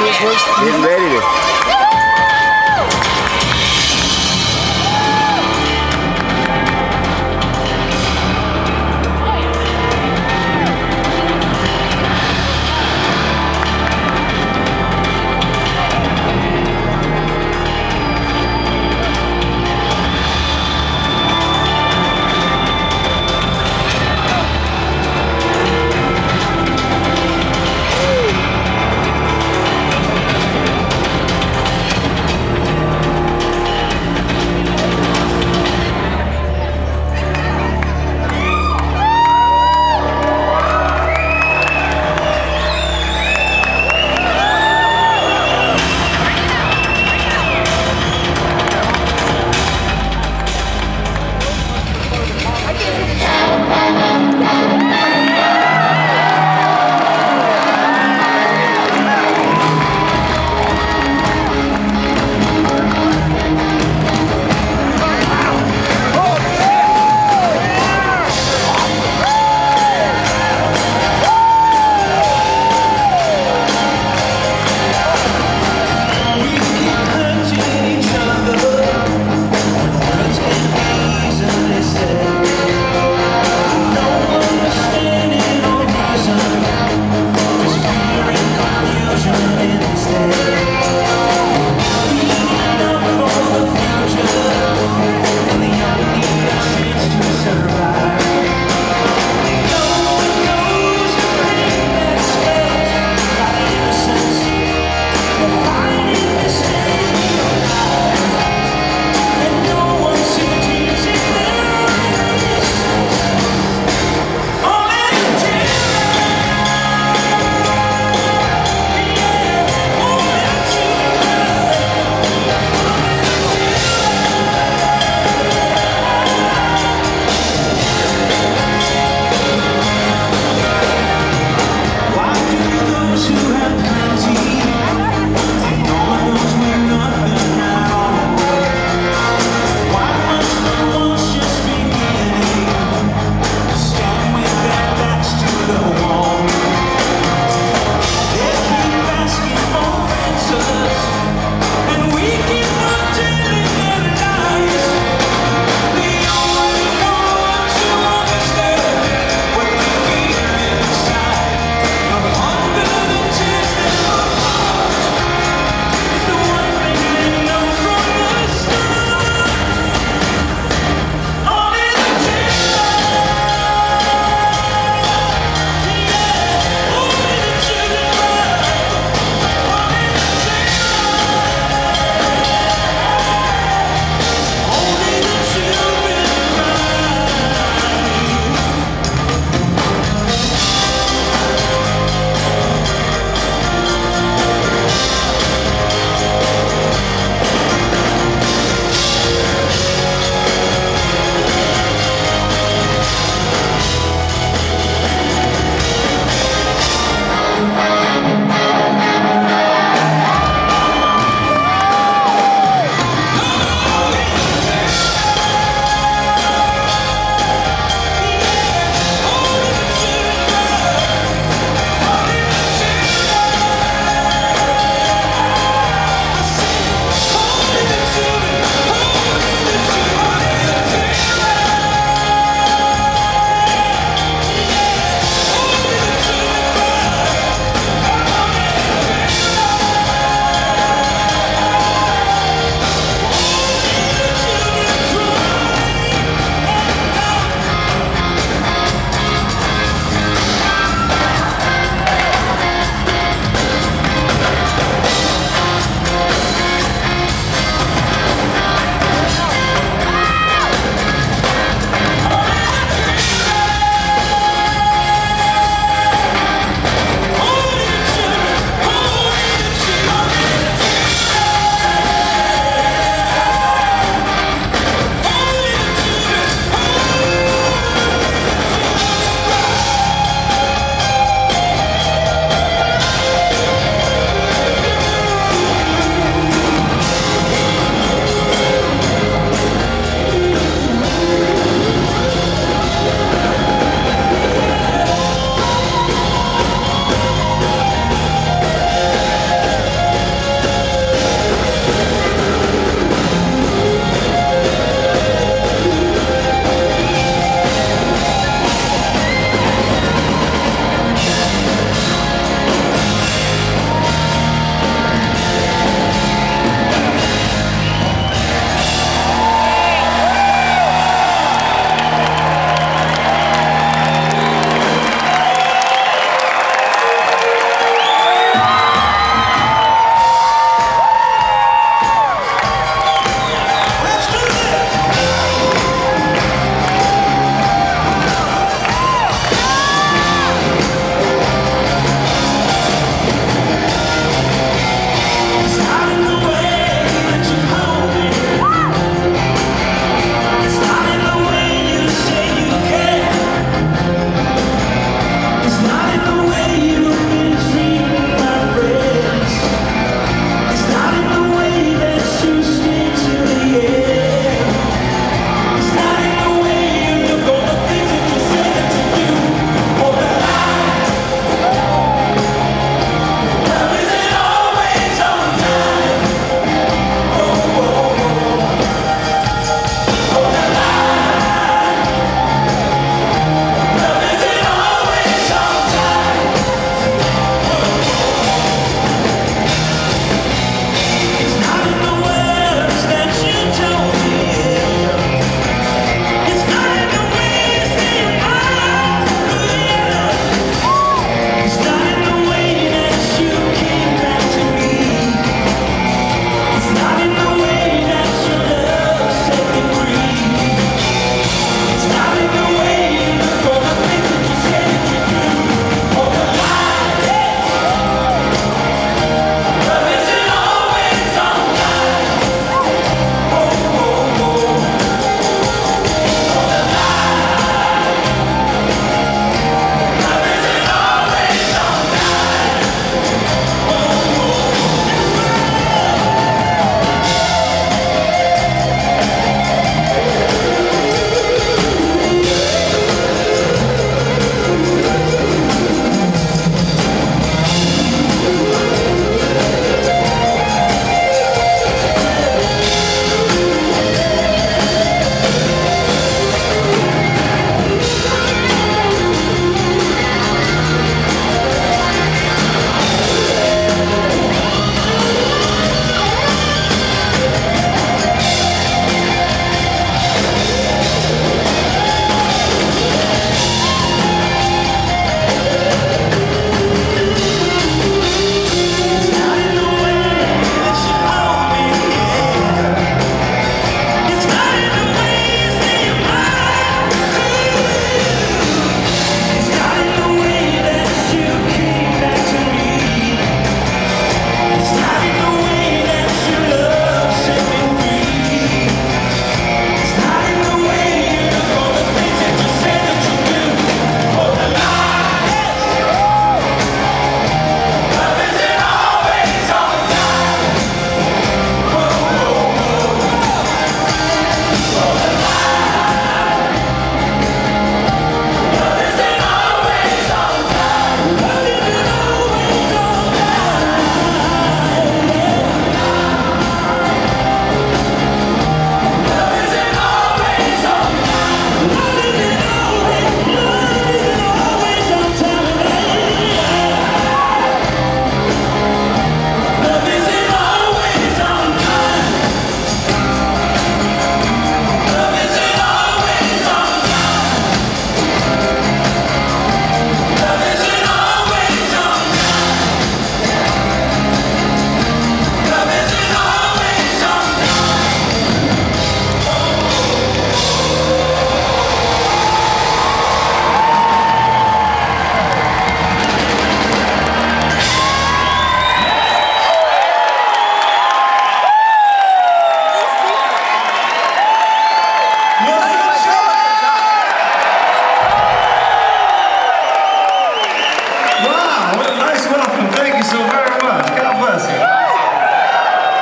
He's ready to.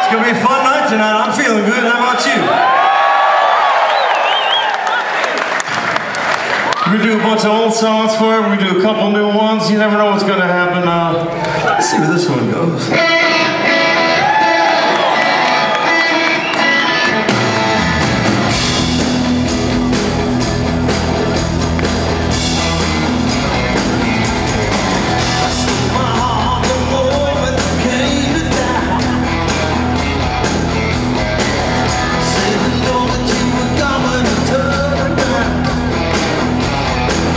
It's gonna be a fun night tonight. I'm feeling good. How about you? We're gonna do a bunch of old songs for you. We're gonna do a couple new ones. You never know what's gonna happen. Let's see where this one goes.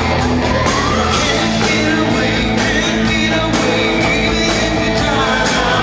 Get away, get away, baby, if you try now.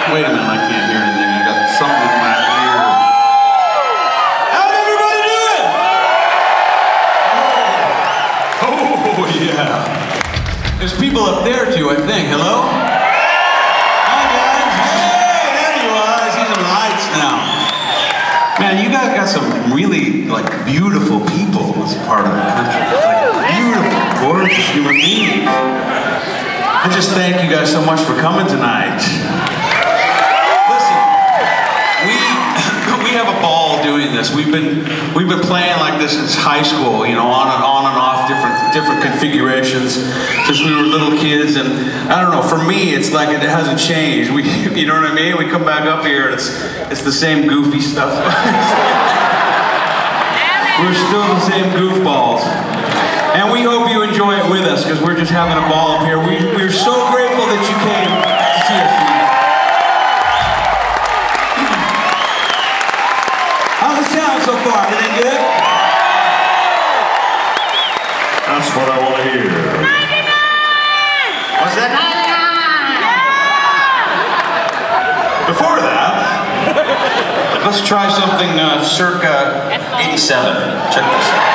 Wait a minute, I can't hear anything. I got something in my ear. How's everybody doing? Oh, yeah. There's people up there too, I think. Hello? Hi, guys. Hey, there you are. I see some lights now. Man, you guys got some really, like, beautiful people in this part of the country. Like, beautiful, gorgeous human beings. I just thank you guys so much for coming tonight. Listen, we have a ball doing this. We've been playing like this since high school, you know, on and off, different configurations since we were little kids. And I don't know, for me, it's like it hasn't changed. You know what I mean? We come back up here and it's the same goofy stuff. We're still the same goofballs. And we hope you enjoy it with us, because we're just having a ball up here. We're so grateful that you came to see us tonight. How's it sound so far? Anything good? That's what I want to hear. 99! What's that? 99! Before that, let's try something circa 87. Check this out.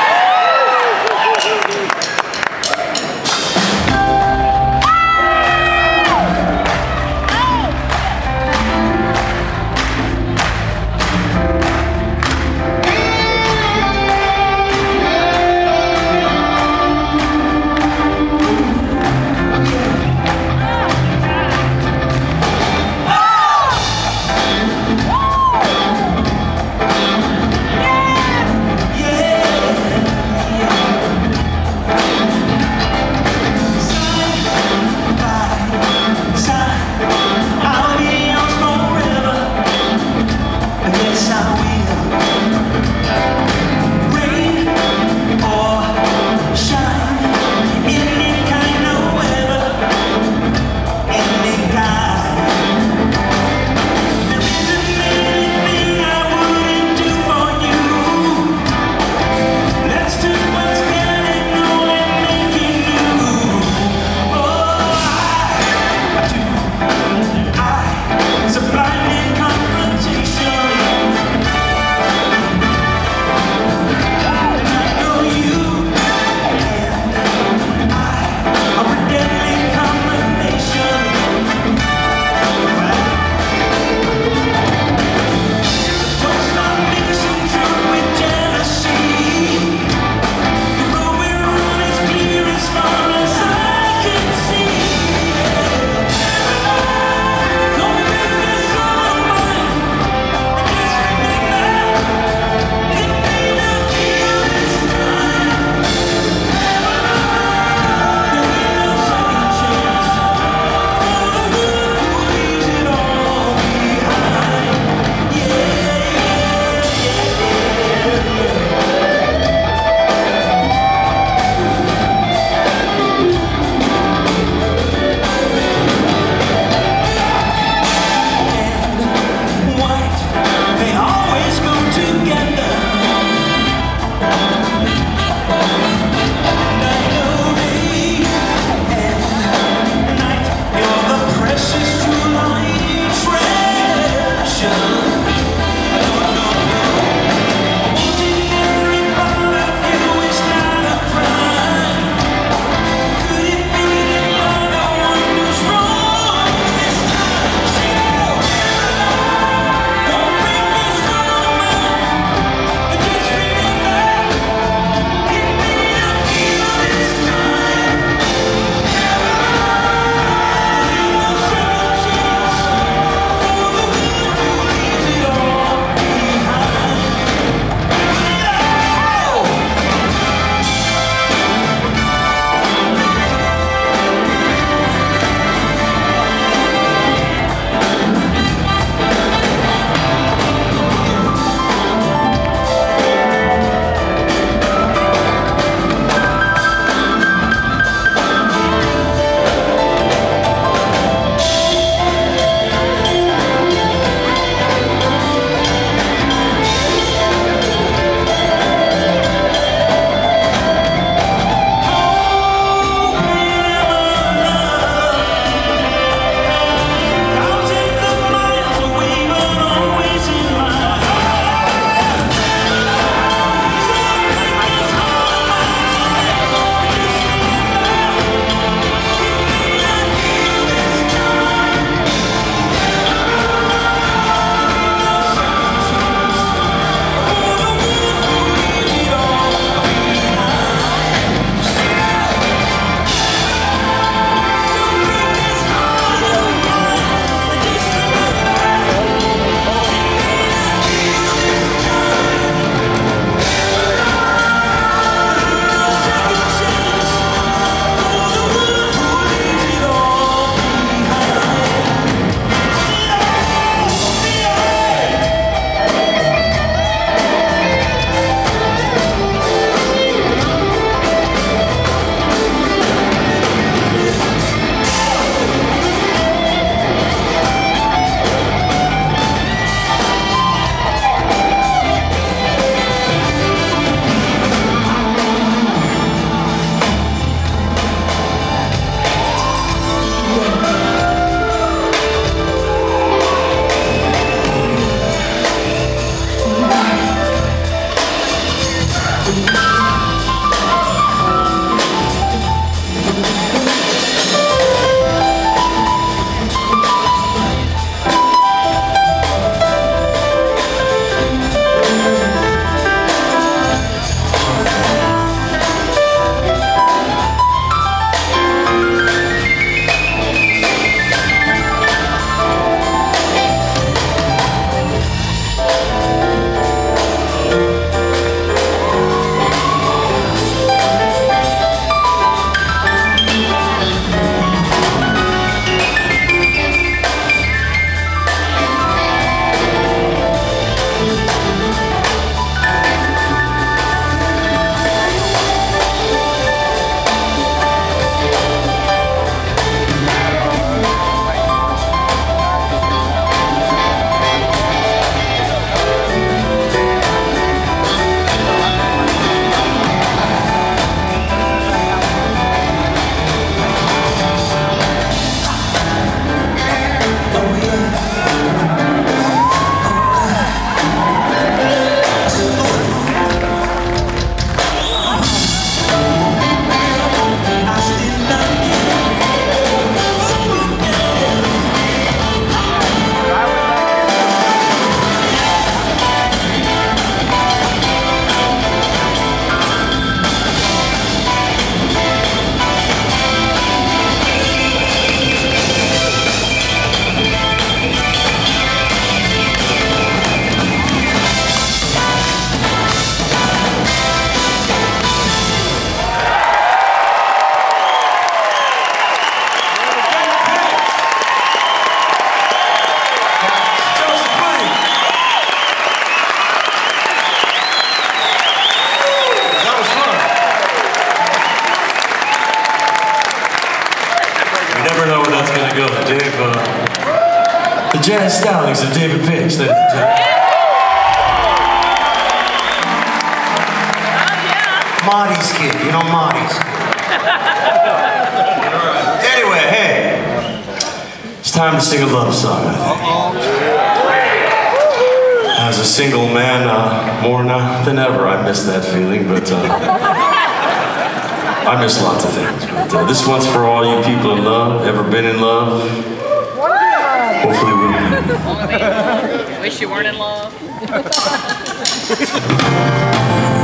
Yeah! jazz stylings of David Pitch. Ladies and gentlemen. Marty's kid, you know Marty's. Anyway, hey, it's time to sing a love song, I think. As a single man, more now than ever, I miss that feeling, but I miss lots of things. But this one's for all you people in love, ever been in love? Hopefully we'll be. Wish you weren't in love.